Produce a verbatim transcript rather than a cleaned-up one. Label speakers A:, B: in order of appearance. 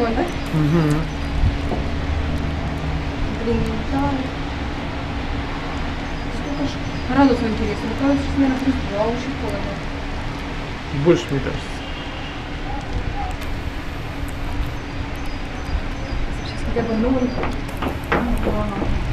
A: него, да?
B: Угу.
A: Блин, не летает. Сколько ж градусов интересно? Ну, кажется, сейчас, наверное, плюс два, очень холодно.
B: Больше, мне кажется.
A: Сейчас хотя бы ноль. Ага.